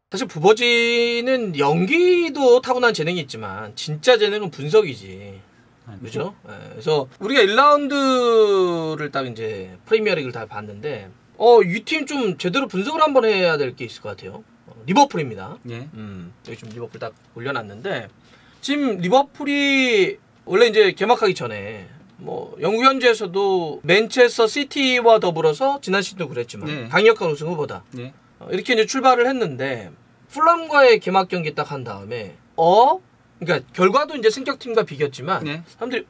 사실 부버지는 연기도 타고난 재능이 있지만 진짜 재능은 분석이지. 그죠? 네, 그래서 우리가 1라운드를 딱 이제 프리미어리그를 다 봤는데 이 팀 좀 제대로 분석을 한번 해야 될 게 있을 것 같아요. 리버풀입니다. 예. 여기 좀 리버풀 딱 올려놨는데 지금 리버풀이 원래 이제 개막하기 전에 뭐 영국 현지에서도 맨체스터 시티와 더불어서 지난 시즌도 그랬지만 예. 강력한 우승 후보다. 예. 이렇게 이제 출발을 했는데 풀람과의 개막 경기 딱 한 다음에 그러니까 결과도 이제 승격팀과 비겼지만 예. 사람들이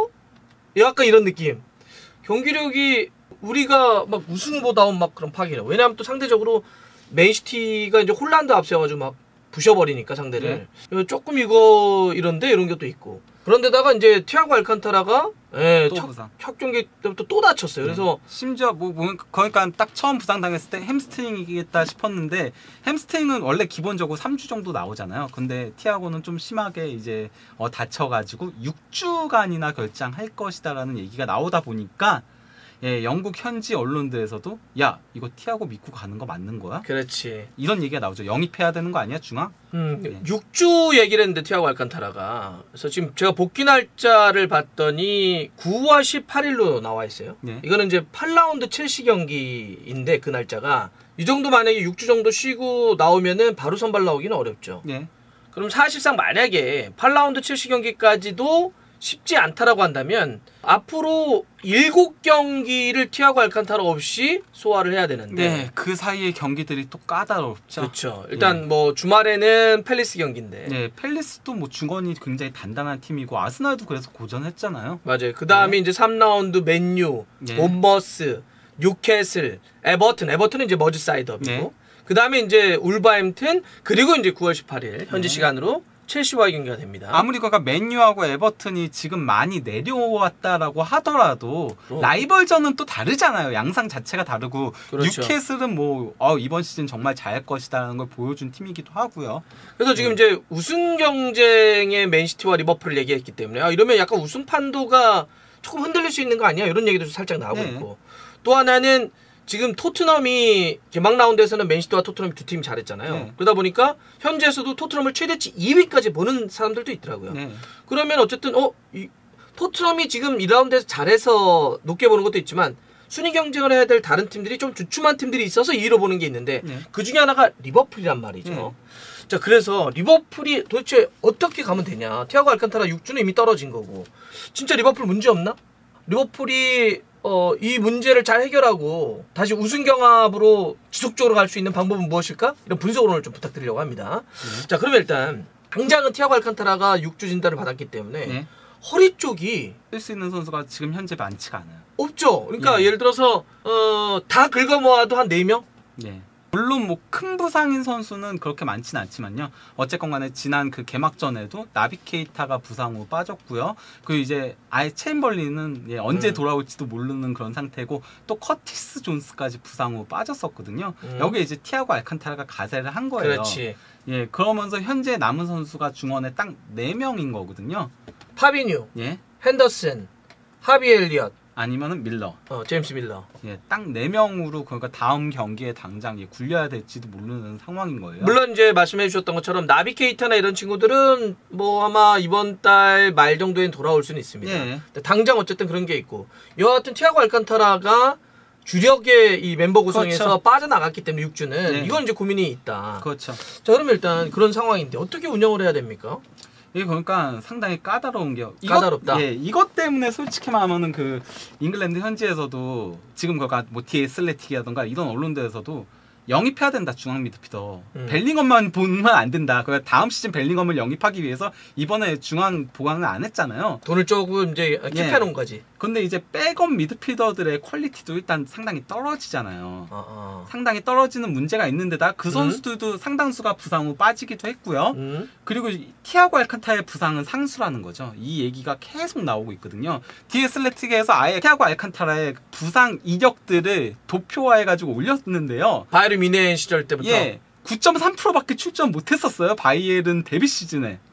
약간 이런 느낌. 경기력이 우리가 막 우승 후보다운 막 그런 파괴라. 왜냐하면 또 상대적으로 맨시티가 이제 홀란드 앞세워가지고 막 부셔버리니까 상대를. 조금 이런데 이런 것도 있고. 그런데다가 이제 티아고 알칸타라가 첫 경기 때부터 또 다쳤어요. 그래서 심지어 그러니까 딱 처음 부상 당했을 때 햄스트링이겠다 싶었는데 햄스트링은 원래 기본적으로 3주 정도 나오잖아요. 근데 티아고는 좀 심하게 이제 다쳐가지고 6주간이나 결장할 것이다라는 얘기가 나오다 보니까 영국 현지 언론들에서도 야 이거 티아고 믿고 가는 거 맞는 거야? 그렇지. 이런 얘기가 나오죠. 영입해야 되는 거 아니야 중앙? 6주 얘기를 했는데 티아고 알칸타라가. 그래서 지금 제가 복귀 날짜를 봤더니 9월 18일로 나와 있어요. 이거는 이제 8라운드 첼시 경기인데 그 날짜가 이 정도 만약에 6주 정도 쉬고 나오면은 바로 선발 나오기는 어렵죠. 그럼 사실상 만약에 8라운드 첼시 경기까지도 쉽지 않다라고 한다면 앞으로 7경기를 티아고 알칸타라 없이 소화를 해야 되는데 그 사이에 경기들이 또 까다롭죠. 그렇죠. 일단 뭐 주말에는 팰리스 경기인데 팰리스도 뭐 중원이 굉장히 단단한 팀이고 아스날도 그래서 고전했잖아요. 맞아요. 그 다음에 이제 3라운드 맨유, 본머스, 뉴캐슬, 에버튼은 이제 머지사이드 더비고 그 다음에 이제 울버햄튼 그리고 이제 9월 18일 현지 시간으로 첼시와의 경기가 됩니다. 아무리 그러니까 맨유하고 에버튼이 지금 많이 내려왔다라고 하더라도 라이벌전은 또 다르잖아요. 양상 자체가 다르고 뉴캐슬은 뭐 이번 시즌 정말 잘할 것이다라는 걸 보여준 팀이기도 하고요. 그래서 지금 이제 우승 경쟁의 맨시티와 리버풀을 얘기했기 때문에 이러면 약간 우승 판도가 조금 흔들릴 수 있는 거 아니야? 이런 얘기도 살짝 나오고 있고 또 하나는 지금 토트넘이 개막 라운드에서는 맨시티와 토트넘이 두 팀이 잘했잖아요. 그러다 보니까 현지에서도 토트넘을 최대치 2위까지 보는 사람들도 있더라고요. 그러면 어쨌든 토트넘이 지금 2라운드에서 잘해서 높게 보는 것도 있지만 순위 경쟁을 해야 될 다른 팀들이 좀 주춤한 팀들이 있어서 2위로 보는 게 있는데 그 중에 하나가 리버풀이란 말이죠. 자, 그래서 리버풀이 도대체 어떻게 가면 되냐. 티아고 알칸타라 6주는 이미 떨어진 거고 진짜 리버풀 문제 없나? 리버풀이 이 문제를 잘 해결하고 다시 우승 경합으로 지속적으로 갈 수 있는 방법은 무엇일까? 이런 분석을 오늘 좀 부탁드리려고 합니다. 자, 그러면 일단 당장은 티아고 알칸타라가 6주 진단을 받았기 때문에 허리 쪽이 쓸 수 있는 선수가 지금 현재 많지가 않아요. 없죠. 그러니까 예를 들어서 다 긁어 모아도 한 4명? 물론 뭐 큰 부상인 선수는 그렇게 많지는 않지만요. 어쨌건 간에 지난 그 개막전에도 나비 케이타가 부상 후 빠졌고요. 그리고 이제 아예 체인벌리는 언제 돌아올지도 모르는 그런 상태고 또 커티스 존스까지 부상 후 빠졌었거든요. 여기에 이제 티아고 알칸타라가 가세를 한 거예요. 그렇지. 그러면서 현재 남은 선수가 중원에 딱 4명인 거거든요. 파비뉴, 핸더슨, 하비 엘리엇, 아니면은 밀러. 제임스 밀러. 딱 4명으로 그러니까 다음 경기에 당장 굴려야 될지도 모르는 상황인 거예요. 물론 이제 말씀해 주셨던 것처럼 나비 케이타나 이런 친구들은 뭐 아마 이번 달 말 정도엔 돌아올 수는 있습니다. 근데 당장 어쨌든 그런 게 있고 여하튼 티아고 알칸타라가 주력의 이 멤버 구성에서 빠져나갔기 때문에 6주는 이건 이제 고민이 있다. 그렇죠. 자, 그러면 일단 그런 상황인데 어떻게 운영을 해야 됩니까? 이게 그러니까 상당히 까다로운 게 까다롭다. 이것 때문에 솔직히 말하면은 그 잉글랜드 현지에서도 지금 그가 뭐 디에 슬래틱이라던가 이런 언론들에서도 영입해야 된다. 중앙 미드필더. 벨링엄만 보면 안 된다. 그러니까 다음 시즌 벨링엄을 영입하기 위해서 이번에 중앙 보강을 안 했잖아요. 돈을 조금 이제 킵해놓은 거지. 근데 이제 백업 미드필더들의 퀄리티도 일단 상당히 떨어지잖아요. 상당히 떨어지는 문제가 있는데다 그 선수들도 상당수가 부상 후 빠지기도 했고요. 그리고 티아고 알칸타의 부상은 상수라는 거죠. 이 얘기가 계속 나오고 있거든요. 디에슬레틱에서 아예 티아고 알칸타라의 부상 이력들을 도표화해가지고 올렸는데요. 바이에른 뮌헨 시절 때부터 9.3%밖에 출전 못했었어요. 바이에른 데뷔 시즌에.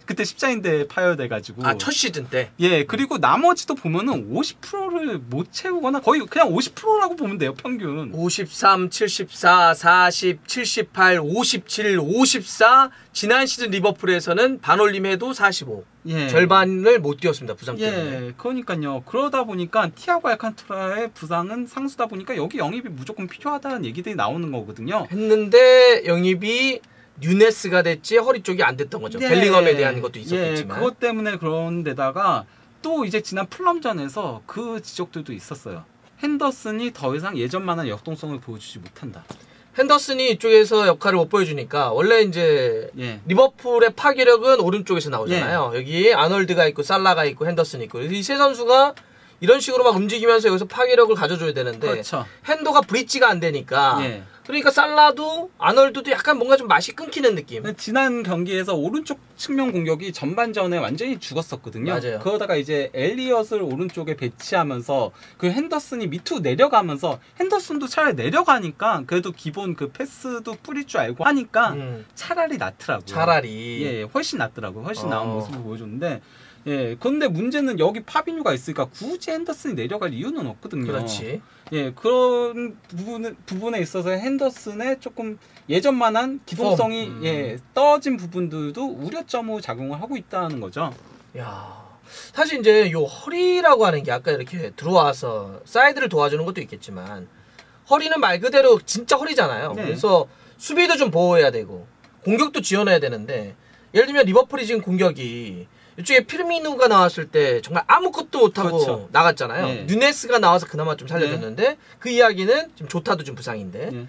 그때 십자인대 파열돼가지고. 첫 시즌 때. 예, 그리고 나머지도 보면은 50%를 못 채우거나 거의 그냥 50%라고 보면 돼요, 평균. 53, 74, 40, 78, 57, 54. 지난 시즌 리버풀에서는 반올림해도 45. 예. 절반을 못 뛰었습니다, 부상 때문에. 예, 그러니까요. 그러다 보니까 티아고 알칸타라의 부상은 상수다 보니까 여기 영입이 무조건 필요하다는 얘기들이 나오는 거거든요. 했는데 영입이 뉴네스가 됐지 허리 쪽이 안 됐던 거죠. 예. 벨링엄에 대한 것도 있었겠지만. 예, 그것 때문에 그런 데다가 또 이제 지난 플럼전에서 그 지적들도 있었어요. 핸더슨이 더 이상 예전만한 역동성을 보여주지 못한다. 핸더슨이 이쪽에서 역할을 못 보여주니까 원래 이제 리버풀의 파괴력은 오른쪽에서 나오잖아요. 여기 아놀드가 있고 살라가 있고 핸더슨이 있고 이 세 선수가 이런 식으로 막 움직이면서 여기서 파괴력을 가져줘야 되는데 그렇죠. 핸도가 브릿지가 안 되니까 그러니까 살라도 아놀드도 약간 뭔가 좀 맛이 끊기는 느낌. 지난 경기에서 오른쪽 측면 공격이 전반전에 완전히 죽었었거든요. 맞아요. 그러다가 이제 엘리엇을 오른쪽에 배치하면서 그 핸더슨이 밑으로 내려가면서 핸더슨도 차라리 내려가니까 그래도 기본 그 패스도 뿌릴 줄 알고 하니까 차라리 낫더라고요. 차라리. 예, 훨씬 낫더라고요. 훨씬 나은 모습을 보여줬는데 예, 그런데 문제는 여기 파비뉴가 있으니까 굳이 핸더슨이 내려갈 이유는 없거든요. 그렇지. 예, 그런 부분에 있어서 핸더슨의 조금 예전만한 기동성이 떨어진 부분들도 우려점으로 작용을 하고 있다는 거죠. 야, 사실 이제 요 허리라고 하는 게 아까 이렇게 들어와서 사이드를 도와주는 것도 있겠지만 허리는 말 그대로 진짜 허리잖아요. 그래서 수비도 좀 보호해야 되고 공격도 지원해야 되는데 예를 들면 리버풀이 지금 공격이 이쪽에 피르미누가 나왔을 때 정말 아무것도 못하고 나갔잖아요. 뉴네스가 나와서 그나마 좀 살려줬는데 그 이야기는 지금 조타도 좀 부상인데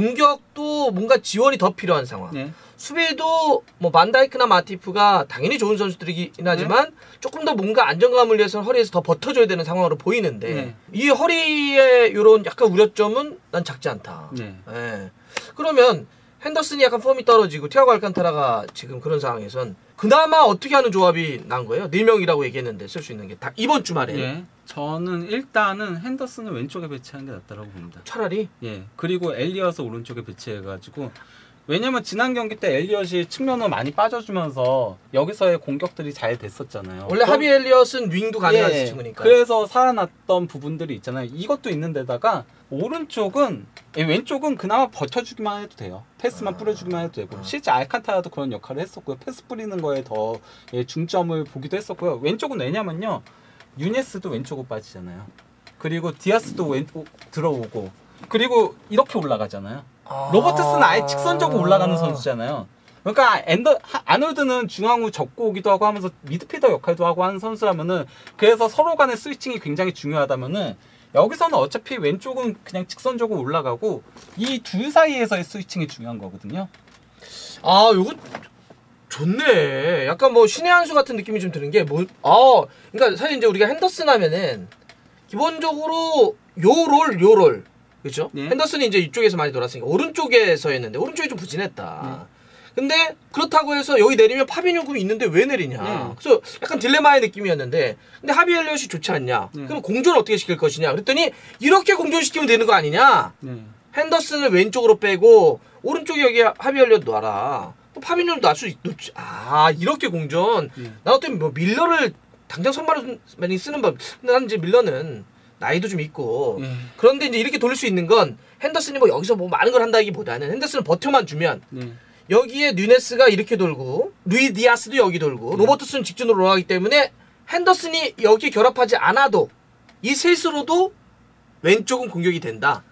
공격도 뭔가 지원이 더 필요한 상황. 수비도 뭐 반다이크나 마티프가 당연히 좋은 선수들이긴 하지만 조금 더 뭔가 안정감을 위해서 허리에서 더 버텨줘야 되는 상황으로 보이는데 이 허리의 이런 약간 우려점은 난 작지 않다. 그러면 핸더슨이 약간 폼이 떨어지고 티아고 알칸타라가 지금 그런 상황에선 그나마 어떻게 하는 조합이 난 거예요? 4명이라고 얘기했는데 쓸 수 있는 게 다 이번 주말에. 저는 일단은 핸더슨을 왼쪽에 배치하는 게 낫다고 봅니다. 차라리? 그리고 엘리엇을 오른쪽에 배치해가지고 왜냐면 지난 경기 때 엘리엇이 측면으로 많이 빠져주면서 여기서의 공격들이 잘 됐었잖아요. 원래 하비 엘리엇은 윙도 가능한 친구니까. 그래서 살아났던 부분들이 있잖아요. 이것도 있는 데다가 오른쪽은 왼쪽은 그나마 버텨주기만 해도 돼요. 패스만 뿌려주기만 해도 되고 실제 알칸타라도 그런 역할을 했었고요. 패스 뿌리는 거에 더 중점을 보기도 했었고요. 왼쪽은 왜냐면요. 유네스도 왼쪽으로 빠지잖아요. 그리고 디아스도 왼쪽 들어오고 그리고 이렇게 올라가잖아요. 로버트스는 아예 직선적으로 올라가는 선수잖아요. 그러니까 아놀드는 중앙으로 접고 오기도 하고 하면서 미드필더 역할도 하고 하는 선수라면은 그래서 서로 간의 스위칭이 굉장히 중요하다면은 여기서는 어차피 왼쪽은 그냥 직선적으로 올라가고 이 둘 사이에서의 스위칭이 중요한 거거든요. 요거 좋네. 약간 뭐 신의 한 수 같은 느낌이 좀 드는 게 그러니까 사실 이제 우리가 핸더슨 하면은 기본적으로 요 롤. 그렇죠? 핸더슨이 이제 이쪽에서 많이 돌았으니까 오른쪽에서 했는데 오른쪽이 좀 부진했다. 근데 그렇다고 해서 여기 내리면 파비뉴금이 있는데 왜 내리냐. 그래서 약간 딜레마의 느낌이었는데 근데 하비 엘리엇이 좋지 않냐. 그럼 공존을 어떻게 시킬 것이냐. 그랬더니 이렇게 공존시키면 되는 거 아니냐. 핸더슨을 왼쪽으로 빼고 오른쪽에 여기 하비 엘리엇 놔라. 파비뉴를 놔 수 있지. 이렇게 공존. 나 어떻게 뭐 밀러를 당장 선발로 많이 쓰는 법. 근데 난 이제 밀러는 나이도 좀 있고 그런데 이제 이렇게 돌릴 수 있는 건 핸더슨이 뭐 여기서 뭐 많은 걸 한다기보다는 핸더슨을 버텨만 주면 여기에 뉴네스가 이렇게 돌고 루이 디아스도 여기 돌고 로버트스는 직전으로 올라가기 때문에 핸더슨이 여기에 결합하지 않아도 이 셋으로도 왼쪽은 공격이 된다.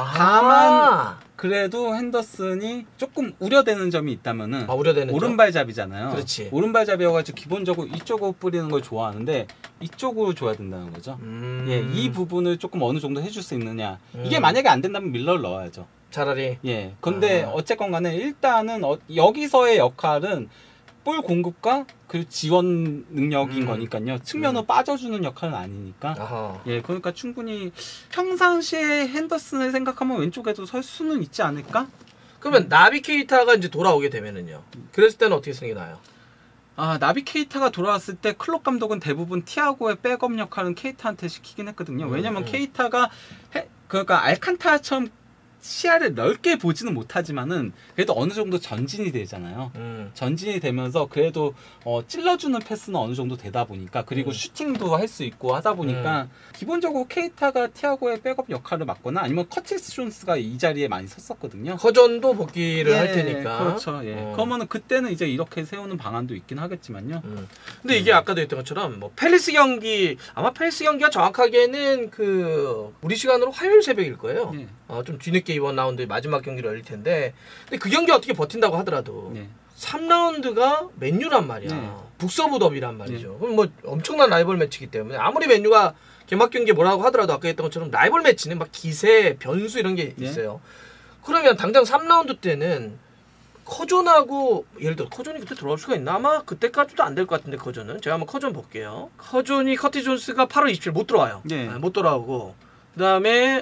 다만 그래도 핸더슨이 조금 우려되는 점이 있다면은 오른발잡이잖아요. 그렇지. 오른발잡이여가지고 기본적으로 이쪽으로 뿌리는 걸 좋아하는데 이쪽으로 줘야 된다는 거죠. 이 부분을 조금 어느 정도 해줄 수 있느냐. 이게 만약에 안 된다면 밀러를 넣어야죠. 차라리. 근데 어쨌건 간에 일단은 여기서의 역할은 볼 공급과 그 지원 능력인 거니까요. 측면으로 빠져주는 역할은 아니니까. 그러니까 충분히 평상시에 핸더슨을 생각하면 왼쪽에도 설 수는 있지 않을까? 그러면 나비 케이타가 이제 돌아오게 되면은요. 그랬을 때는 어떻게 쓰는 게 나아요? 나비 케이타가 돌아왔을 때 클롭 감독은 대부분 티아고의 백업 역할은 케이타한테 시키긴 했거든요. 왜냐면 케이타가 그러니까 알칸타라처럼 시야를 넓게 보지는 못하지만은 그래도 어느 정도 전진이 되잖아요. 전진이 되면서 그래도 찔러주는 패스는 어느 정도 되다 보니까 그리고 슈팅도 할 수 있고 하다 보니까 기본적으로 케이타가 티아고의 백업 역할을 맡거나 아니면 커티스 존스가 이 자리에 많이 섰었거든요. 허전도 복귀를 할 테니까. 그렇죠. 예. 그러면은 그때는 이제 이렇게 세우는 방안도 있긴 하겠지만요. 근데 이게 아까도 했던 것처럼 뭐 팰리스 경기 아마 팰리스 경기가 정확하게는 그 우리 시간으로 화요일 새벽일 거예요. 예. 좀 뒤늦게 이번 라운드 마지막 경기를 열릴 텐데 근데 그 경기 어떻게 버틴다고 하더라도 3라운드가 맨유란 말이야. 북서부 더비란 말이죠. 그럼 뭐 엄청난 라이벌 매치이기 때문에 아무리 맨유가 개막 경기에 뭐라고 하더라도 아까 했던 것처럼 라이벌 매치는 막 기세, 변수 이런 게 있어요. 그러면 당장 3라운드 때는 커존하고 예를 들어 커존이 그때 들어올 수가 있나? 아마 그때까지도 안 될 것 같은데 커존은 제가 한번 커존 볼게요. 커존이 커티 존스가 8월 27일 못 들어와요. 못 돌아오고 그 다음에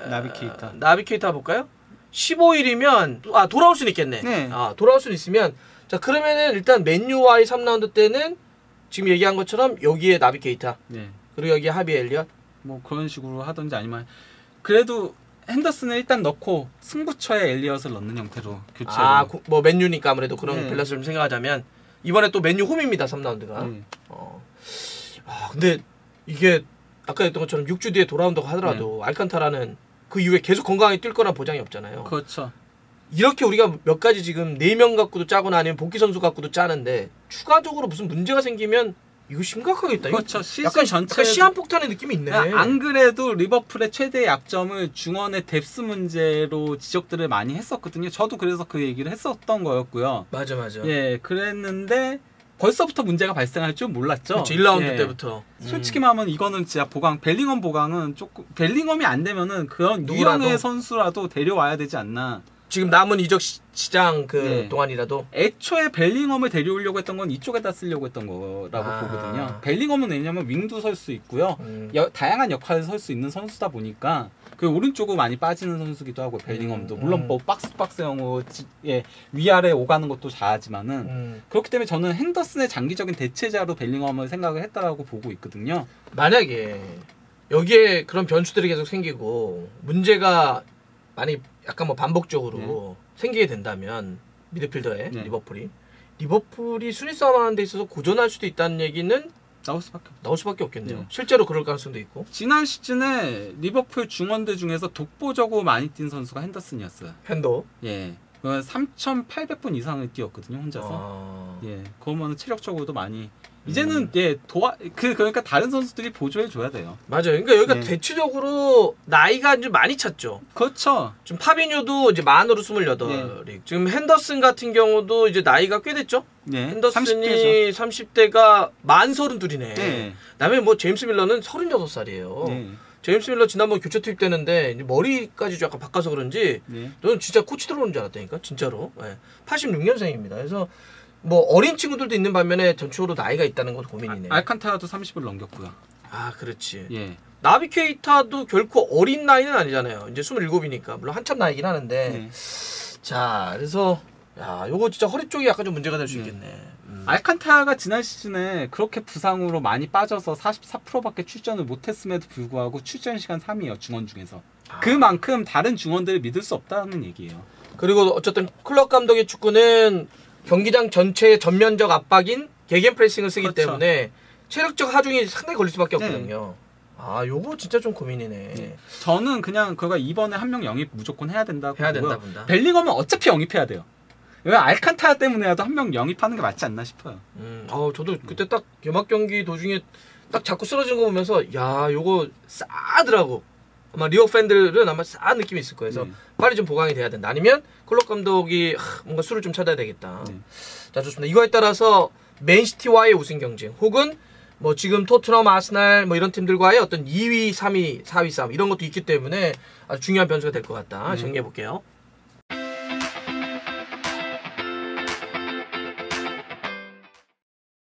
나비 케이타 볼까요? 15일이면 돌아올 수는 있겠네. 돌아올 수는 있으면 자 그러면은 일단 맨유와의 3라운드 때는 지금 얘기한 것처럼 여기에 나비 케이타 그리고 여기에 하비 엘리엇 뭐 그런 식으로 하든지 아니면 그래도 핸더슨을 일단 넣고 승부처에 엘리엇을 넣는 형태로 교체로 뭐 맨유니까 아무래도 그런 밸런스를 좀 생각하자면 이번에 또 맨유 홈입니다 3라운드가 근데 이게 아까 했던 것처럼 6주 뒤에 돌아온다고 하더라도 알칸타라는 그 이후에 계속 건강하게 뛸 거란 보장이 없잖아요. 그렇죠. 이렇게 우리가 몇 가지 지금 4명 갖고도 짜거나 아니면 복귀 선수 갖고도 짜는데 추가적으로 무슨 문제가 생기면 이거 심각하겠다. 그렇죠. 시즌 전체 시한폭탄의 느낌이 있네. 안 그래도 리버풀의 최대 약점을 중원의 뎁스 문제로 지적들을 많이 했었거든요. 저도 그래서 그 얘기를 했었던 거였고요. 맞아. 예, 그랬는데 벌써부터 문제가 발생할 줄 몰랐죠. 그렇죠. 1라운드 때부터. 솔직히 말하면 이거는 진짜 벨링엄 보강은 조금 벨링엄이 안 되면은 그런 유형의 선수라도 데려와야 되지 않나. 지금 남은 이적 시장 동안이라도 애초에 벨링엄을 데려오려고 했던 건 이쪽에다 쓰려고 했던 거라고 보거든요. 벨링엄은 왜냐면 윙도 설 수 있고요. 다양한 역할을 설 수 있는 선수다 보니까 그 오른쪽으로 많이 빠지는 선수기도 하고 벨링엄도 물론 뭐 박스형으로 위아래 오가는 것도 잘하지만은 그렇기 때문에 저는 핸더슨의 장기적인 대체자로 벨링엄을 생각을 했다라고 보고 있거든요. 만약에 여기에 그런 변수들이 계속 생기고 문제가 많이 약간 뭐 반복적으로 생기게 된다면 미드필더에 리버풀이 순위 싸움하는 데 있어서 고전할 수도 있다는 얘기는 나올 수밖에 없겠네요. 실제로 그럴 가능성도 있고. 지난 시즌에 리버풀 중원들 중에서 독보적으로 많이 뛴 선수가 핸더슨이었어요. 핸더. 3,800분 이상을 뛰었거든요, 혼자서. 그러면 체력적으로도 많이 이제는 그러니까 다른 선수들이 보조해 줘야 돼요. 맞아요. 그러니까 여기가 대체적으로 나이가 이제 많이 찼죠. 그렇죠. 지금 파비뉴도 이제 만으로 28. 지금 핸더슨 같은 경우도 이제 나이가 꽤 됐죠. 핸더슨이 30대가 만 32이네. 그다음에 뭐 제임스 밀러는 36살이에요. 제임스 밀러 지난번 교체 투입되는데 머리까지 좀 약간 바꿔서 그런지 저는 진짜 코치 들어오는 줄 알았다니까 진짜로. 86년생입니다. 그래서 뭐 어린 친구들도 있는 반면에 전체적으로 나이가 있다는 건 고민이네. 알칸타라도 30을 넘겼고요. 그렇지. 나비 케이타도 결코 어린 나이는 아니잖아요. 이제 27이니까 물론 한참 나이긴 하는데. 자, 그래서 요거 진짜 허리 쪽이 약간 좀 문제가 될 수 있겠네. 알칸타라가 지난 시즌에 그렇게 부상으로 많이 빠져서 44%밖에 출전을 못했음에도 불구하고 출전 시간 3위예요. 중원 중에서. 그만큼 다른 중원들을 믿을 수 없다는 얘기예요. 그리고 어쨌든 클럽 감독의 축구는 경기장 전체의 전면적 압박인 개겐 프레싱을 쓰기 때문에 체력적 하중이 상당히 걸릴 수밖에 없거든요. 요거 진짜 좀 고민이네. 저는 그냥 그거 이번에 한 명 영입 무조건 해야 된다고 본다. 벨링엄은 어차피 영입해야 돼요. 왜 알칸타라 때문에라도 한 명 영입하는 게 맞지 않나 싶어요. 저도 그때 딱 개막 경기 도중에 딱 자꾸 쓰러지는 거 보면서 요거 싸더라고. 아마 리오 팬들은 아마 싸한 느낌이 있을 거예요. 그래서 빨리 좀 보강이 돼야 된다. 아니면 클럽 감독이 뭔가 수를 좀 찾아야 되겠다. 자, 좋습니다. 이거에 따라서 맨시티와의 우승 경쟁 혹은 뭐 지금 토트넘, 아스날 뭐 이런 팀들과의 어떤 2위, 3위, 4위 싸움 이런 것도 있기 때문에 아주 중요한 변수가 될 것 같다. 정리해 볼게요.